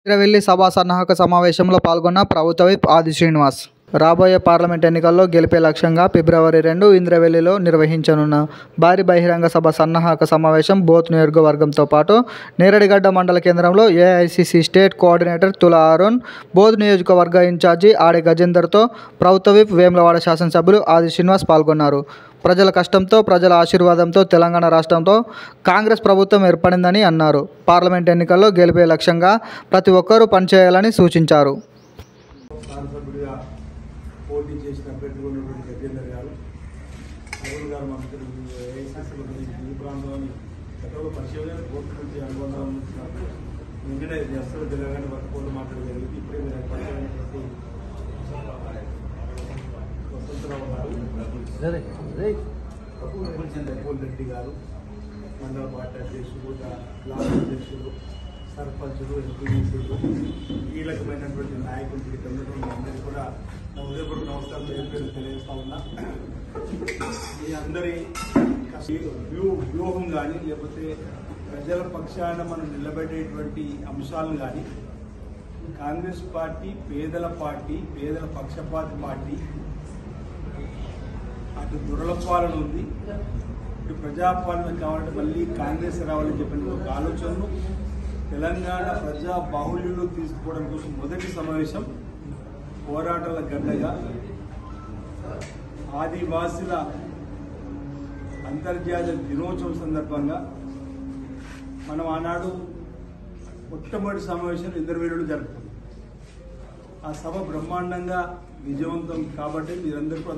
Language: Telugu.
ఇంద్రవెల్లి సభ సన్నాహక సమావేశంలో పాల్గొన్న ప్రభుత్వ విప్ ఆది శ్రీనివాస్. రాబోయే పార్లమెంట్ ఎన్నికల్లో గెలిపే లక్ష్యంగా ఫిబ్రవరి 2 ఇంద్రవెల్లిలో నిర్వహించనున్న భారీ బహిరంగ సభ సన్నాహక సమావేశం బోత్ నియోజకవర్గంతో పాటు నేరడిగడ్డ మండల కేంద్రంలో ఏఐసిసి స్టేట్ కోఆర్డినేటర్ తులా అరుణ్, బోధ్ నియోజకవర్గ ఇన్ఛార్జి ఆడే గజేందర్తో ప్రభుత్వ విప్ వేములవాడ శాసనసభ్యులు ఆది శ్రీనివాస్ పాల్గొన్నారు. ప్రజల కష్టంతో, ప్రజల ఆశీర్వాదంతో తెలంగాణ రాష్ట్రంలో కాంగ్రెస్ ప్రభుత్వం ఏర్పడిందని అన్నారు. పార్లమెంట్ ఎన్నికల్లో గెలిపే లక్ష్యంగా ప్రతి ఒక్కరూ పనిచేయాలని సూచించారు. పోటీ చేసిన అభ్యర్థి ఉన్నటువంటి గజేందర్ గారు, అరుణ్ గారు మనకు ఏఐసిసి ఈ ప్రాంతంలోని గతంలో పరిశీలన కోర్టు నుంచి అనుబంధం నిన్ననే చేస్తారు తెలంగాణ వర్క్ మాట్లాడగలిగింది. ఇప్పుడే మీరు పరిశీలనటువంటి వసంతరావు గారు, పూల్ రెడ్డి గారు, మండల పార్టీ అధ్యక్షులు, బ్లాక్ అధ్యక్షులు, సర్పంచులు, ఎంపీసీలు, కీలకమైనటువంటి నాయకులు అందరికీ కూడా నా ఉదయపూర్వక నమస్కారం తెలియజేస్తా ఉన్నా. మీ అందరి వ్యూహం కానీ లేకపోతే ప్రజల పక్షాన మనం నిలబెట్టేటువంటి అంశాలను కానీ కాంగ్రెస్ పార్టీ పేదల పక్షపాతి పార్టీ, అటు దురలపాలన ఉంది, ఇటు ప్రజాపాలన కావాలంటే మళ్ళీ కాంగ్రెస్ రావాలని చెప్పిన ఒక ఆలోచనను తెలంగాణ ప్రజా బాహుళ్యంలో తీసుకోవడం కోసం మొదటి సమావేశం పోరాటాల గడ్డగా ఆదివాసుల అంతర్జాతీయ దినోత్సవం సందర్భంగా మనం ఆనాడు మొట్టమొదటి సమావేశం ఇంద్రవెల్లిలో జరుపుకున్నాం. ఆ సభ బ్రహ్మాండంగా విజయవంతం కాబట్టి మీరందరూ